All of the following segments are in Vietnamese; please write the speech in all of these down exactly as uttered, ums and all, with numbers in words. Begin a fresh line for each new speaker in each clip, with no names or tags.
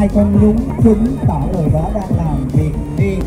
hai con nhúng chứng tỏ người đó đang làm việc riêng.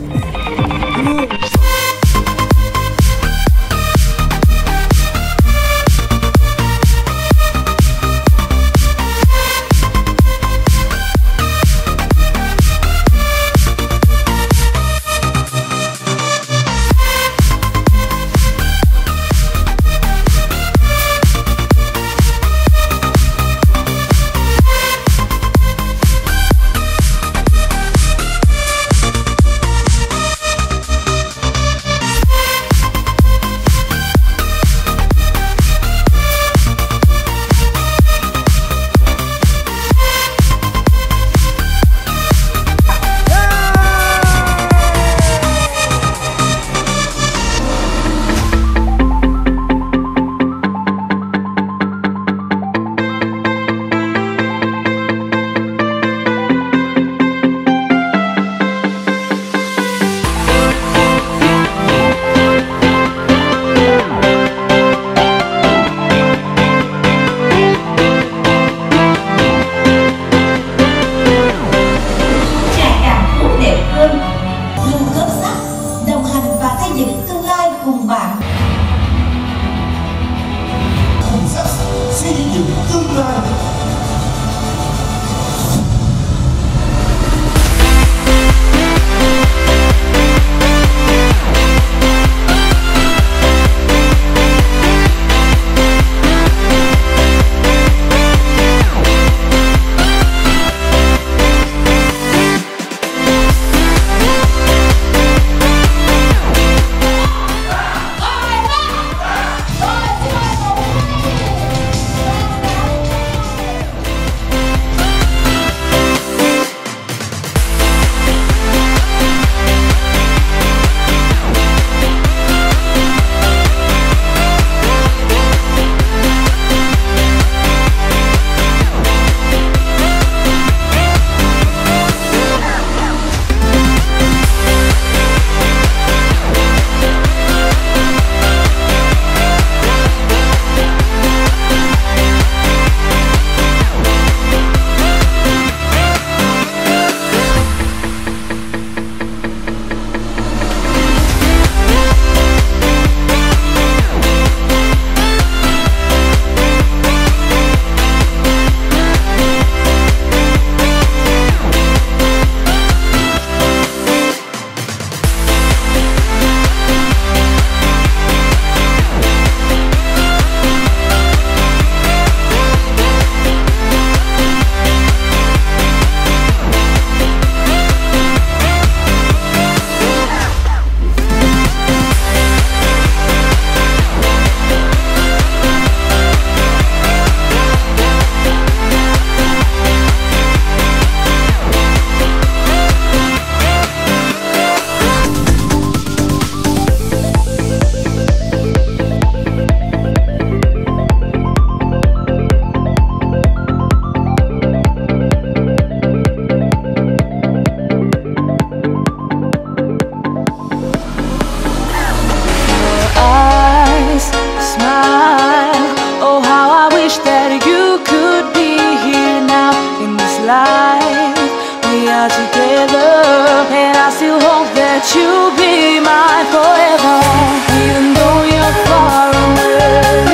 You'll be mine forever, even though you're far away.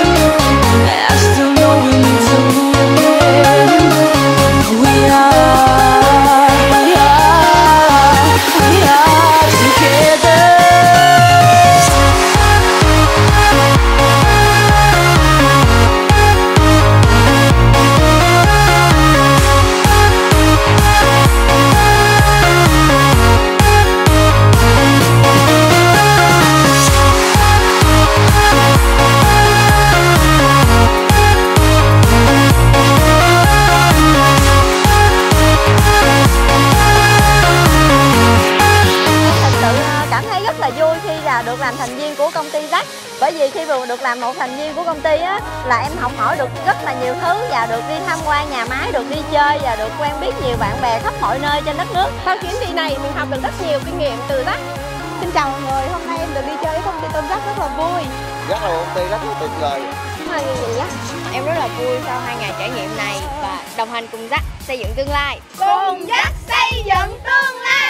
I still know we need to win. We are, we are, we are together.
Được làm thành viên của công ty Jack, bởi vì khi vừa được làm một thành viên của công ty á, là em học hỏi được rất là nhiều thứ và được đi tham quan nhà máy, được đi chơi và được quen biết nhiều bạn bè khắp mọi nơi trên đất nước.
Sau chuyến đi này mình học được rất nhiều kinh nghiệm từ Jack. Xin chào mọi người, hôm nay em được đi chơi với công ty Tôm Jack rất là vui.
Rất là công ty rất là tuyệt vời.
là gì vậy?
Em rất là vui sau hai ngày trải nghiệm này và đồng hành cùng Jack xây dựng tương lai.
Cùng Jack xây dựng tương lai.